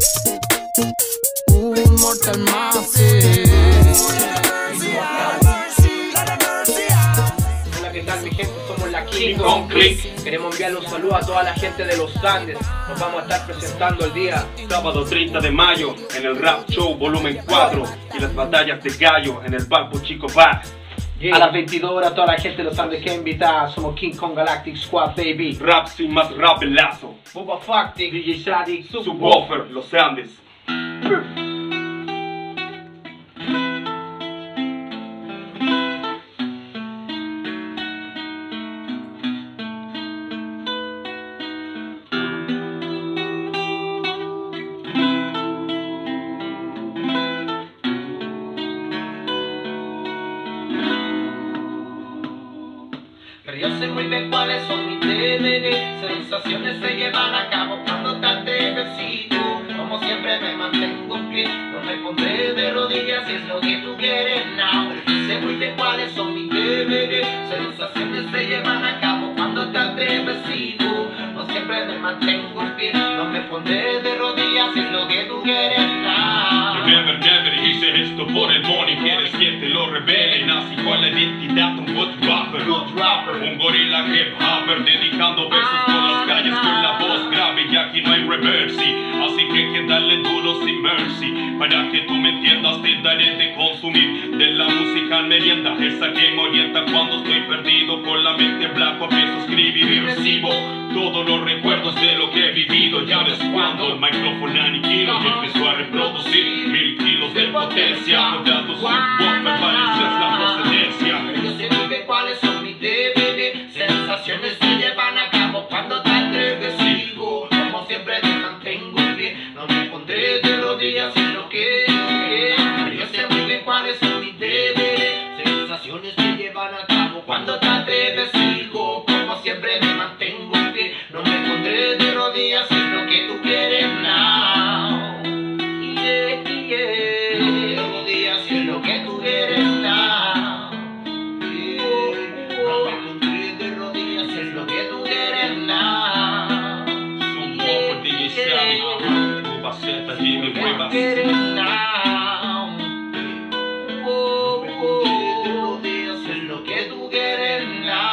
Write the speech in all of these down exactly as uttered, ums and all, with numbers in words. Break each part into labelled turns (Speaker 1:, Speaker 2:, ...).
Speaker 1: Un Mortal Massive.
Speaker 2: Hola, ¿qué tal mi gente? Somos la King Kong Click. Queremos enviarle un saludo a toda la gente de los Andes. Nos vamos a estar presentando el día
Speaker 3: sábado treinta de mayo en el Rap Show volumen cuatro y las batallas de gallo en el Balbo Chico Bar.
Speaker 2: Yeah. A las veintidós horas toda la gente de los Andes que invita. Somos King Kong Galactic Squad, baby.
Speaker 3: Rap sin más rapelazo.
Speaker 2: Bubba Factic, D J Shadi,
Speaker 3: Subwoofer, los Andes.
Speaker 4: Pero yo sé muy bien cuáles son mis deberes. Sensaciones se llevan a cabo cuando te atreves. Como siempre me mantengo en pie, no me pondré de rodillas si es lo que tú quieres. Now, sé muy bien cuáles son mis deberes. Sensaciones se llevan a cabo cuando te atreves. No siempre me mantengo en pie, no me pondré de rodillas si es lo que tú quieres. Now,
Speaker 3: Yo never, never hice esto por el money. Quieres que te lo revele. Nací con la identidad de un good rapper.
Speaker 4: good rapper.
Speaker 3: Un gorila hip hopper dedicando versos por las calles con la voz grave y aquí no hay reverse. Así que hay que darle duro sin mercy. Para que tú me entiendas te daré de consumir de la música merienda, esa que me orienta cuando estoy perdido con la mente en blanco. Empiezo a escribir y recibo todos los recuerdos de lo que he vivido. Ya ves cuando el micrófono aniquilo y empezó a reproducir mil kilos de potencia. Cuidado subwoofer, pareces la procedencia.
Speaker 4: Pero yo sé muy bien cuáles son mis deberes. Sensaciones se llevan a cabo cuando te atreves. Sigo, como siempre me mantengo en pie, no me pondré de rodillas en lo que pero yo sé muy bien cuáles son mis deberes. Sensaciones se llevan a cabo cuando te atreves. Sigo, como siempre me mantengo en pie, no me pondré de rodillas en lo que tú quieres. Now, yeah, yeah, de rodillas en lo que tú quieres. Now, no me pondré de rodillas en lo que tú quieres. Now,
Speaker 3: Subwoofer, D J Shadi, Bubba Z, Jimmy Huevas.
Speaker 4: quieres. Now, oh, oh, de rodillas en lo que tú quieres.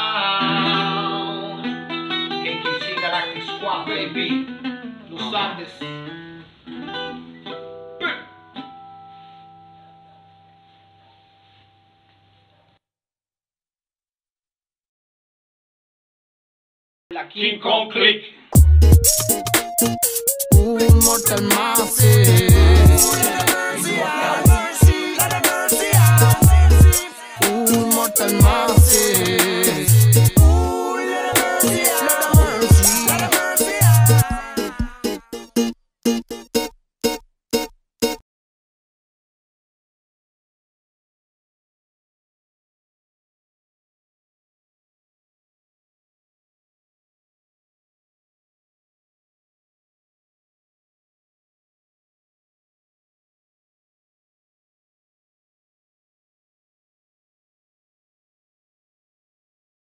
Speaker 4: Now,
Speaker 2: K K C Galactic Squad, baby. Los Andes. La
Speaker 3: King Kong Click.
Speaker 1: Un Mortal Massive.